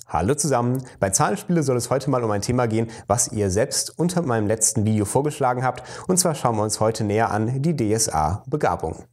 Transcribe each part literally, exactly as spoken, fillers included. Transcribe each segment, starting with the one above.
Hallo zusammen, bei Zahlenspiele soll es heute mal um ein Thema gehen, was ihr selbst unter meinem letzten Video vorgeschlagen habt. Und zwar schauen wir uns heute näher an die D S A-Begabung.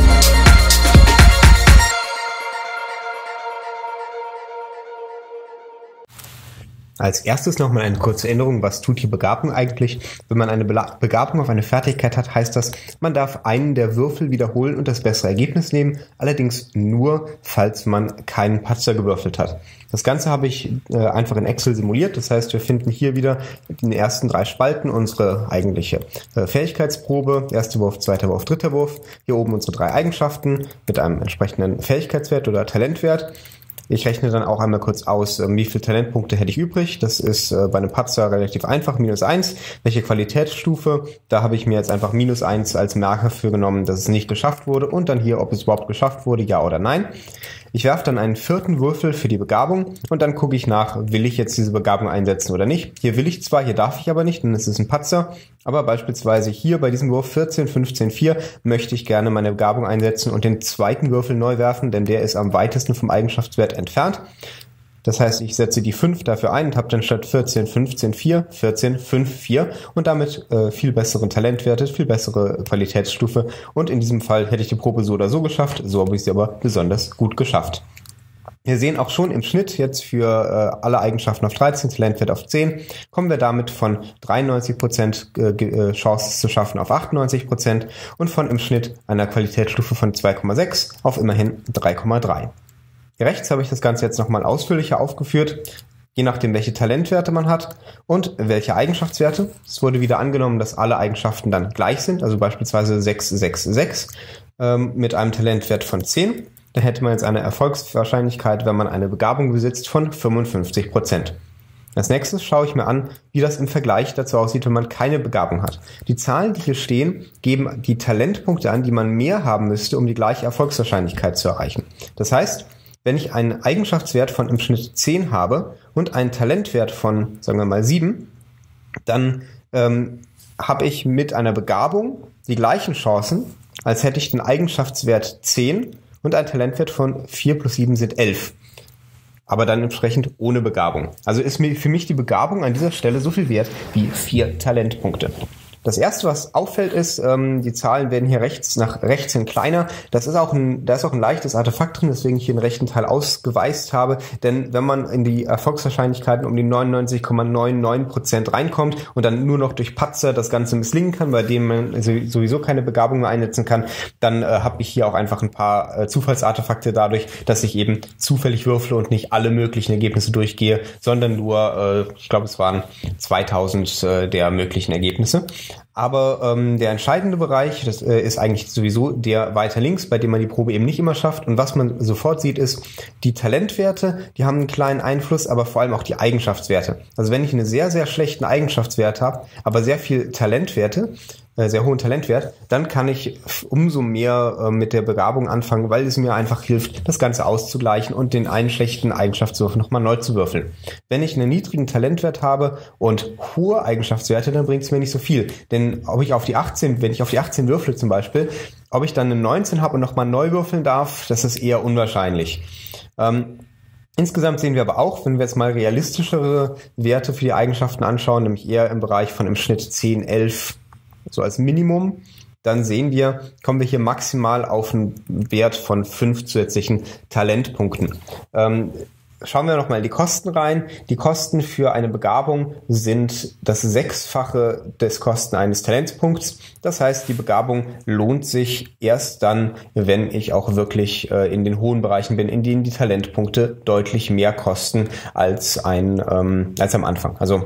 Als erstes nochmal eine kurze Erinnerung, was tut die Begabung eigentlich? Wenn man eine Be- Begabung auf eine Fertigkeit hat, heißt das, man darf einen der Würfel wiederholen und das bessere Ergebnis nehmen, allerdings nur, falls man keinen Patzer gewürfelt hat. Das Ganze habe ich äh, einfach in Excel simuliert, das heißt, wir finden hier wieder in den ersten drei Spalten unsere eigentliche äh, Fähigkeitsprobe, erster Wurf, zweiter Wurf, dritter Wurf, hier oben unsere drei Eigenschaften mit einem entsprechenden Fähigkeitswert oder Talentwert. Ich rechne dann auch einmal kurz aus, wie viele Talentpunkte hätte ich übrig. Das ist äh, bei einem Patzer relativ einfach, minus eins. Welche Qualitätsstufe? Da habe ich mir jetzt einfach minus eins als Marker für genommen, dass es nicht geschafft wurde. Und dann hier, ob es überhaupt geschafft wurde, ja oder nein. Ich werfe dann einen vierten Würfel für die Begabung und dann gucke ich nach, will ich jetzt diese Begabung einsetzen oder nicht. Hier will ich zwar, hier darf ich aber nicht, denn es ist ein Patzer. Aber beispielsweise hier bei diesem Wurf vierzehn, fünfzehn, vier möchte ich gerne meine Begabung einsetzen und den zweiten Würfel neu werfen, denn der ist am weitesten vom Eigenschaftswert entfernt. Das heißt, ich setze die fünf dafür ein und habe dann statt vierzehn, fünfzehn, vier, vierzehn, fünf, vier und damit äh, viel besseren Talentwerte, viel bessere Qualitätsstufe. Und in diesem Fall hätte ich die Probe so oder so geschafft, so habe ich sie aber besonders gut geschafft. Wir sehen auch schon im Schnitt jetzt für äh, alle Eigenschaften auf dreizehn, Talentwert auf zehn, kommen wir damit von dreiundneunzig Prozent äh, Chance es zu schaffen auf achtundneunzig Prozent und von im Schnitt einer Qualitätsstufe von zwei Komma sechs auf immerhin drei Komma drei. Hier rechts habe ich das Ganze jetzt nochmal ausführlicher aufgeführt, je nachdem welche Talentwerte man hat und welche Eigenschaftswerte. Es wurde wieder angenommen, dass alle Eigenschaften dann gleich sind, also beispielsweise sechs, sechs, sechs ähm, mit einem Talentwert von zehn. Da hätte man jetzt eine Erfolgswahrscheinlichkeit, wenn man eine Begabung besitzt, von fünfundfünfzig Prozent. Als nächstes schaue ich mir an, wie das im Vergleich dazu aussieht, wenn man keine Begabung hat. Die Zahlen, die hier stehen, geben die Talentpunkte an, die man mehr haben müsste, um die gleiche Erfolgswahrscheinlichkeit zu erreichen. Das heißt, wenn ich einen Eigenschaftswert von im Schnitt zehn habe und einen Talentwert von, sagen wir mal, sieben, dann ähm, habe ich mit einer Begabung die gleichen Chancen, als hätte ich den Eigenschaftswert zehn und ein Talentwert von vier plus sieben sind elf. Aber dann entsprechend ohne Begabung. Also ist mir für mich die Begabung an dieser Stelle so viel wert wie vier Talentpunkte. Das erste, was auffällt, ist, ähm, die Zahlen werden hier rechts nach rechts hin kleiner. Das ist auch ein, da ist auch ein leichtes Artefakt drin, weswegen ich hier den rechten Teil ausgeweißt habe. Denn wenn man in die Erfolgswahrscheinlichkeiten um die neunundneunzig Komma neunundneunzig Prozent reinkommt und dann nur noch durch Patzer das Ganze misslingen kann, bei dem man sowieso keine Begabung mehr einsetzen kann, dann äh, habe ich hier auch einfach ein paar äh, Zufallsartefakte dadurch, dass ich eben zufällig würfle und nicht alle möglichen Ergebnisse durchgehe, sondern nur, äh, ich glaube, es waren zweitausend äh, der möglichen Ergebnisse. Aber ähm, der entscheidende Bereich, das äh, ist eigentlich sowieso der weiter links, bei dem man die Probe eben nicht immer schafft. Und was man sofort sieht, ist, die Talentwerte, die haben einen kleinen Einfluss, aber vor allem auch die Eigenschaftswerte. Also wenn ich einen sehr, sehr schlechten Eigenschaftswert habe, aber sehr viel Talentwerte, äh, sehr hohen Talentwert, dann kann ich umso mehr äh, mit der Begabung anfangen, weil es mir einfach hilft, das Ganze auszugleichen und den einen schlechten Eigenschaftswurf nochmal neu zu würfeln. Wenn ich einen niedrigen Talentwert habe und hohe Eigenschaftswerte, dann bringt es mir nicht so viel. Denn ob ich auf die achtzehn, wenn ich auf die achtzehn würfle zum Beispiel, ob ich dann eine neunzehn habe und nochmal neu würfeln darf, das ist eher unwahrscheinlich. Ähm, insgesamt sehen wir aber auch, wenn wir jetzt mal realistischere Werte für die Eigenschaften anschauen, nämlich eher im Bereich von im Schnitt zehn, elf, so als Minimum, dann sehen wir, kommen wir hier maximal auf einen Wert von fünf zusätzlichen Talentpunkten. Ähm, Schauen wir nochmal in die Kosten rein. Die Kosten für eine Begabung sind das Sechsfache des Kosten eines Talentpunkts. Das heißt, die Begabung lohnt sich erst dann, wenn ich auch wirklich äh, in den hohen Bereichen bin, in denen die Talentpunkte deutlich mehr kosten als, ein, ähm, als am Anfang. Also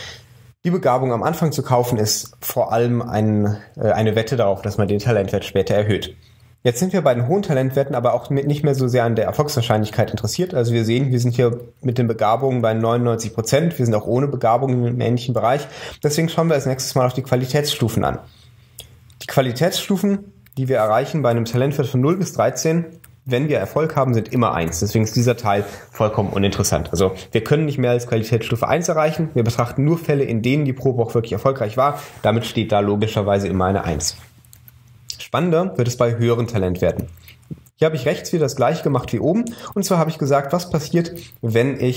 die Begabung am Anfang zu kaufen ist vor allem ein, äh, eine Wette darauf, dass man den Talentwert später erhöht. Jetzt sind wir bei den hohen Talentwerten aber auch nicht mehr so sehr an der Erfolgswahrscheinlichkeit interessiert. Also wir sehen, wir sind hier mit den Begabungen bei neunundneunzig Prozent. Wir sind auch ohne Begabung im ähnlichen Bereich. Deswegen schauen wir als nächstes mal auf die Qualitätsstufen an. Die Qualitätsstufen, die wir erreichen bei einem Talentwert von null bis dreizehn, wenn wir Erfolg haben, sind immer eins. Deswegen ist dieser Teil vollkommen uninteressant. Also wir können nicht mehr als Qualitätsstufe eins erreichen. Wir betrachten nur Fälle, in denen die Probe auch wirklich erfolgreich war. Damit steht da logischerweise immer eine eins. Spannender wird es bei höheren Talentwerten. Hier habe ich rechts wieder das gleiche gemacht wie oben. Und zwar habe ich gesagt, was passiert, wenn ich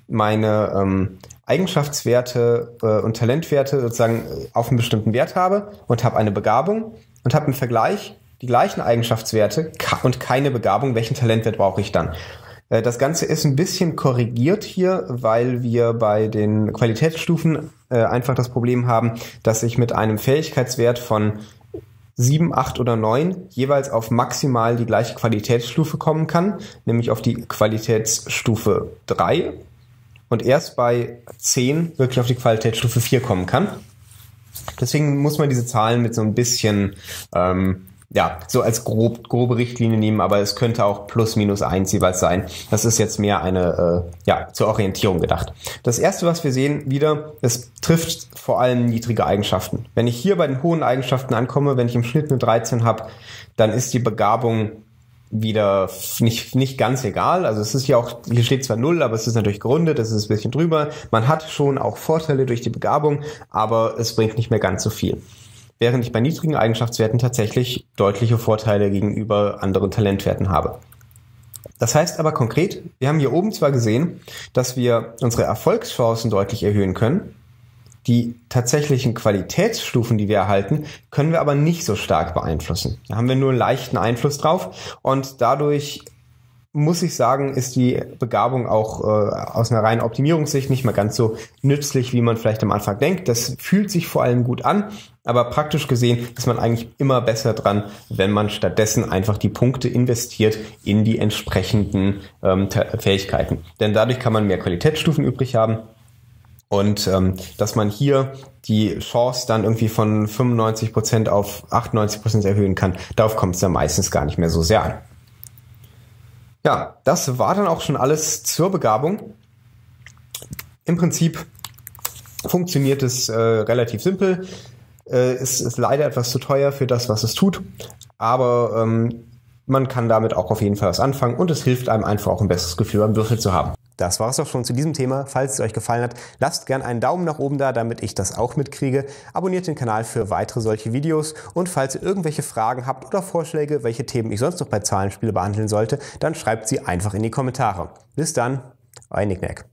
meine ähm, Eigenschaftswerte äh, und Talentwerte sozusagen auf einen bestimmten Wert habe und habe eine Begabung und habe im Vergleich die gleichen Eigenschaftswerte und keine Begabung, welchen Talentwert brauche ich dann? Äh, das Ganze ist ein bisschen korrigiert hier, weil wir bei den Qualitätsstufen äh, einfach das Problem haben, dass ich mit einem Fähigkeitswert von sieben, acht oder neun jeweils auf maximal die gleiche Qualitätsstufe kommen kann, nämlich auf die Qualitätsstufe drei und erst bei zehn wirklich auf die Qualitätsstufe vier kommen kann. Deswegen muss man diese Zahlen mit so ein bisschen, ähm, ja, so als grob, grobe Richtlinie nehmen, aber es könnte auch plus minus eins jeweils sein. Das ist jetzt mehr eine, äh, ja, zur Orientierung gedacht. Das erste, was wir sehen, wieder, es trifft vor allem niedrige Eigenschaften. Wenn ich hier bei den hohen Eigenschaften ankomme, wenn ich im Schnitt eine dreizehn habe, dann ist die Begabung wieder nicht, nicht ganz egal. Also es ist ja auch, hier steht zwar null, aber es ist natürlich gerundet, es ist ein bisschen drüber. Man hat schon auch Vorteile durch die Begabung, aber es bringt nicht mehr ganz so viel. Während ich bei niedrigen Eigenschaftswerten tatsächlich deutliche Vorteile gegenüber anderen Talentwerten habe. Das heißt aber konkret, wir haben hier oben zwar gesehen, dass wir unsere Erfolgschancen deutlich erhöhen können, die tatsächlichen Qualitätsstufen, die wir erhalten, können wir aber nicht so stark beeinflussen. Da haben wir nur einen leichten Einfluss drauf und dadurch muss ich sagen, ist die Begabung auch äh, aus einer reinen Optimierungssicht nicht mehr ganz so nützlich, wie man vielleicht am Anfang denkt. Das fühlt sich vor allem gut an, aber praktisch gesehen ist man eigentlich immer besser dran, wenn man stattdessen einfach die Punkte investiert in die entsprechenden ähm, Fähigkeiten. Denn dadurch kann man mehr Qualitätsstufen übrig haben. Und ähm, dass man hier die Chance dann irgendwie von fünfundneunzig Prozent auf achtundneunzig Prozent erhöhen kann, darauf kommt es dann meistens gar nicht mehr so sehr an. Ja, das war dann auch schon alles zur Begabung. Im Prinzip funktioniert es äh, relativ simpel. Äh, es ist leider etwas zu teuer für das, was es tut, aber ähm, man kann damit auch auf jeden Fall was anfangen und es hilft einem einfach auch ein besseres Gefühl beim Würfel zu haben. Das war es auch schon zu diesem Thema. Falls es euch gefallen hat, lasst gerne einen Daumen nach oben da, damit ich das auch mitkriege. Abonniert den Kanal für weitere solche Videos und falls ihr irgendwelche Fragen habt oder Vorschläge, welche Themen ich sonst noch bei Zahlenspiele behandeln sollte, dann schreibt sie einfach in die Kommentare. Bis dann, euer Nicknack.